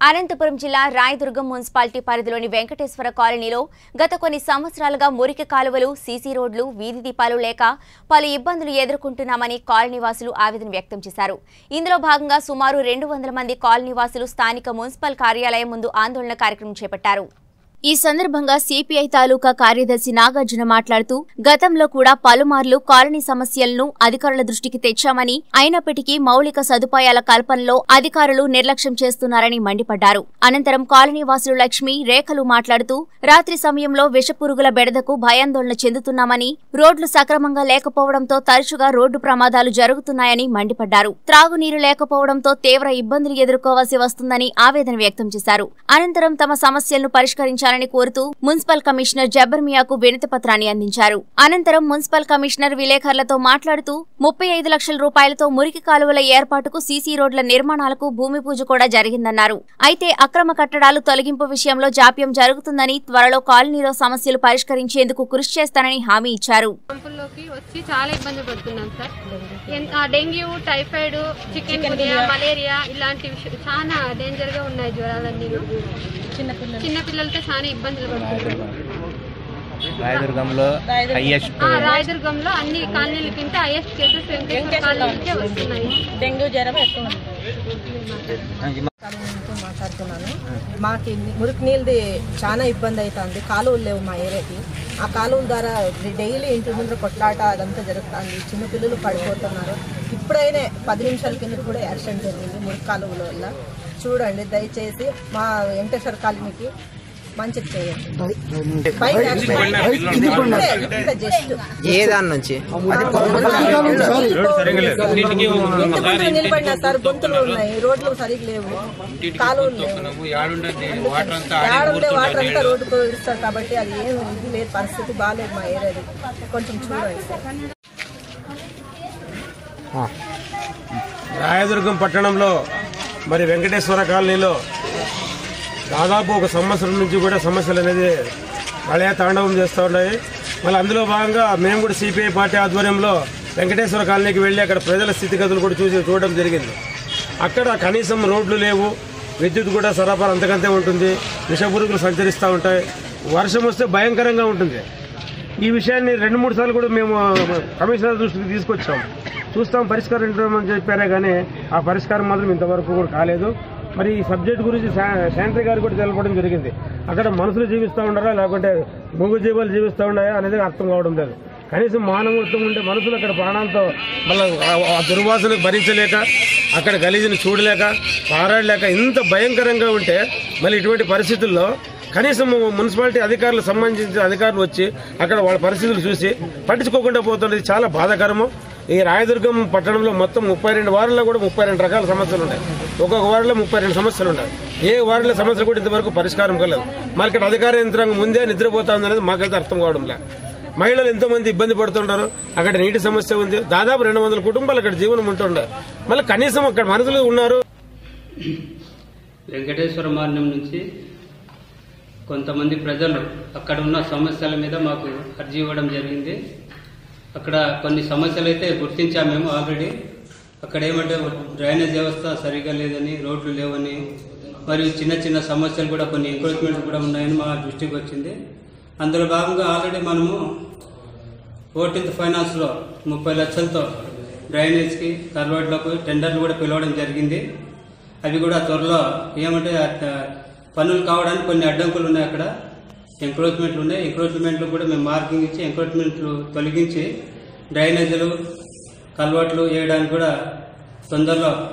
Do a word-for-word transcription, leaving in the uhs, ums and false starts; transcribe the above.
అనంతపురం జిల్లా రాయదుర్గం మున్సిపాలిటీ పరిధిలోని వెంకటేశ్వర కాలనీలో గత కొన్ని సంవత్సరాలుగా మురికి కాలువలు, సీసీ రోడ్లు, వీధి దీపాలు లేక పలు ఇబ్బందులు ఎదుర్కొంటున్నామని కాలనీవాసులు ఆవేదన వ్యక్తం చేశారు. ఇందులో భాగంగా సుమారు రెండు వందల మంది కాలనీవాసులు స్థానిక మున్సిపల్ కార్యాలయం ముందు ఆందోళన కార్యక్రమం చేపట్టారు. ఈ సందర్భంగా సిపిఐ తాలూకా కార్యదర్శి నాగార్జున మాట్లాడుతూ గతంలో కూడా పలుమార్లు కాలనీ సమస్యలను అధికారుల దృష్టికి తెచ్చామని, అయినప్పటికీ మౌలిక సదుపాయాల కల్పనలో అధికారులు నిర్లక్ష్యం చేస్తున్నారని మండిపడ్డారు. అనంతరం కాలనీవాసులు లక్ష్మి, రేఖలు మాట్లాడుతూ రాత్రి సమయంలో విషపురుగుల బెడదకు భయాందోళన చెందుతున్నామని, రోడ్లు సక్రమంగా లేకపోవడంతో తరచుగా రోడ్డు ప్రమాదాలు జరుగుతున్నాయని మండిపడ్డారు. త్రాగునీరు లేకపోవడంతో తీవ్ర ఇబ్బందులు ఎదుర్కోవాల్సి వస్తుందని ఆవేదన వ్యక్తం చేశారు. అనంతరం తమ సమస్యలను పరిష్కరించాలని కోరుతూ మున్సిపల్ కమిషనర్ జబ్బర్ మియాకు వినతి పత్రాన్ని అందించారు. అనంతరం మున్సిపల్ కమిషనర్ విలేకరులతో మాట్లాడుతూ ముప్పై ఐదు లక్షల రూపాయలతో మురికి కాలువల ఏర్పాటుకు, సీసీ రోడ్ల నిర్మాణాలకు భూమి పూజ కూడా జరిగిందన్నారు. అయితే అక్రమ కట్టడాలు తొలగింపు విషయంలో జాప్యం జరుగుతుందని, త్వరలో కాలనీలో సమస్యలు పరిష్కరించేందుకు కృషి చేస్తానని హామీ ఇచ్చారు. Dengue, typhoid, chikungunya, malaria ఇలాంటివి చాలా డేంజర్ గా ఉన్నాయి. జ్వరాలన్నీ చిన్న పిల్లలతో చాలా ఇబ్బందులు పడుతున్నారు. రాయదుర్గంలో రాయదుర్గంలో అన్ని కాలనీల కింద హైయెస్ట్ కేసెస్ వెంకటేశ్వర కాలనీకే వస్తున్నాయి. డెంగ్యూ జ్వరం ఎక్కువ మాట్లాడుతున్నాను. మాకు మురికి నీళ్ళది చాలా ఇబ్బంది అవుతుంది. కాలువలు లేవు మా ఏరియాకి. ఆ కాలువల ద్వారా డైలీ ఇంటి ముందు కొట్లాట అదంతా జరుగుతుంది. చిన్నపిల్లలు పడిపోతున్నారు. ఇప్పుడైనా పది నిమిషాల కింద కూడా యాక్సిడెంట్ జరిగింది మురికి కాలువల వల్ల. చూడండి, దయచేసి మా వెంకటేశ్వర కాలనీకి మంచిది చేయండి. నిలబడినా సార్, గొంతులు ఉన్నాయి, రోడ్లు సరిగ్గా లేవు, కాలువలు లేవు. ఏడుండే వాటర్ అంతా రోడ్డుకు ఇస్తారు కాబట్టి అది ఏం ఇది లేదు, పరిస్థితి బాగాలేదు మా ఏరియాది. కొంచెం చూడండి. రాయదుర్గం పట్టణంలో మరి వెంకటేశ్వర కాలనీలో దాదాపు ఒక సంవత్సరం నుంచి కూడా సమస్యలు అనేది ప్రళయ తాండవం చేస్తూ ఉన్నాయి. మళ్ళీ అందులో భాగంగా మేము కూడా సిపిఐ పార్టీ ఆధ్వర్యంలో వెంకటేశ్వర కాలనీకి వెళ్ళి అక్కడ ప్రజల స్థితిగతులు కూడా చూసి చూడడం జరిగింది. అక్కడ కనీసం రోడ్లు లేవు, విద్యుత్ కూడా సరఫరా అంతకంతే ఉంటుంది, విషపురుగులు సంచరిస్తూ ఉంటాయి, వర్షం వస్తే భయంకరంగా ఉంటుంది. ఈ విషయాన్ని రెండు మూడు సార్లు కూడా మేము కమిషనర్ దృష్టికి తీసుకొచ్చాం. చూస్తాం, పరిష్కారం అని చెప్పారే కానీ ఆ పరిష్కారం మాత్రం ఇంతవరకు కూడా కాలేదు. మరి ఈ సబ్జెక్ట్ గురించి శాంట్రీ గారు కూడా తెలపడం జరిగింది. అక్కడ మనుషులు జీవిస్తూ ఉన్నారా లేకుంటే మూగు జీవాలు జీవిస్తూ ఉన్నాయా అనేది అర్థం కావడం లేదు. కనీసం మానవత్వం ఉంటే మనుషులు అక్కడ ప్రాణాలతో మళ్ళీ ఆ దుర్వాసనకు భరించలేక, అక్కడ గలీజుని చూడలేక, పారాడలేక ఇంత భయంకరంగా ఉంటే మళ్ళీ ఇటువంటి పరిస్థితుల్లో కనీసం మున్సిపాలిటీ అధికారులకు సంబంధించిన అధికారులు వచ్చి అక్కడ వాళ్ళ పరిస్థితులు చూసి పట్టించుకోకుండా పోతున్నది చాలా బాధాకరము. ఈ రాయదుర్గం పట్టణంలో మొత్తం ముప్పై రెండు వార్డుల్లో కూడా ముప్పై రెండు రకాల సమస్యలు ఉన్నాయి. ఒక్కొక్క వార్డులో ముప్పై రెండు సమస్యలు ఉన్నాయి. ఏ వార్డుల సమస్యలు కూడా ఇంతవరకు పరిష్కారం కలదు. మరి ఇక్కడ అధికార యంత్రాంగం ముందే నిద్రపోతుంది అనేది మాకైతే అర్థం కావడం లేదు. మహిళలు ఎంతో మంది ఇబ్బంది పడుతుంటారు. అక్కడ నీటి సమస్య ఉంది. దాదాపు రెండు వందల కుటుంబాలు అక్కడ జీవనం ఉంటుండే. మళ్ళీ కనీసం అక్కడ మనుషులు ఉన్నారు. వెంకటేశ్వర మార్గం నుంచి కొంతమంది ప్రజలు అక్కడ ఉన్న సమస్యల మీద మాకు అర్జీ ఇవ్వడం జరిగింది. అక్కడ కొన్ని సమస్యలు అయితే గుర్తించాము మేము ఆల్రెడీ. అక్కడ ఏమంటే డ్రైనేజ్ వ్యవస్థ సరిగా లేదని, రోడ్లు లేవని, మరియు చిన్న చిన్న సమస్యలు కూడా కొన్ని ఎంక్రోచ్మెంట్స్ కూడా ఉన్నాయని మా దృష్టికి వచ్చింది. అందులో భాగంగా ఆల్రెడీ మనము ఫోర్టీన్త్ ఫైనాన్స్లో ముప్పై లక్షలతో డ్రైనేజ్కి, కర్వాడ్లకు టెండర్లు కూడా పిలవడం జరిగింది. అవి కూడా త్వరలో ఏమంటే పనులు కావడానికి కొన్ని అడ్డంకులు ఉన్నాయి. అక్కడ ఎంక్రోచ్మెంట్లు ఉన్నాయి. ఎంక్రోచ్మెంట్లు కూడా మేము మార్కింగ్ ఇచ్చి ఎంక్రోచ్మెంట్లు తొలగించి డ్రైనేజీలు, కల్వర్ట్లు వేయడానికి కూడా తొందరలో